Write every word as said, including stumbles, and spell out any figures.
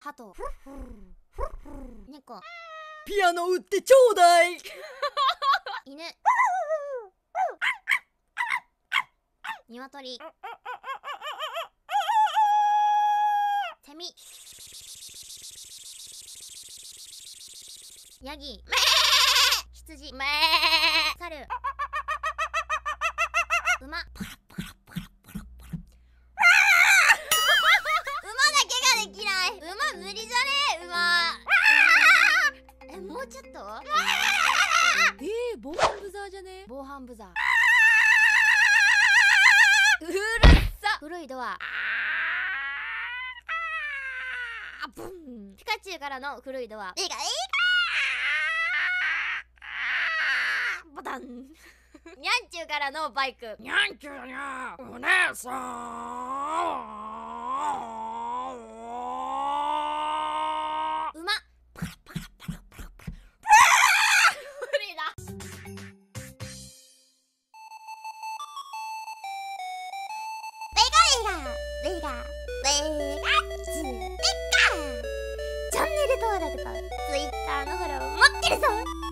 鳩。猫。 ピアノ売ってちょうだい。 犬。鶏。セミ。ヤギ。羊。猿。馬。馬だけができない。馬無理じゃねえ。馬。え、もうちょっと。 えー、防犯ブザーじゃね？ 防犯ブザー。 うるさ。 古いドア。 ブン。 ピカチュウからの古いドア。いいかいいかボタン。 にゃんちゅうからのバイク。 にゃんちゅうにゃお姉さん。 馬。無理だ。ベガベガベガベガツベガチャンネル登録と ツイッター のフォロー待ってるぞ。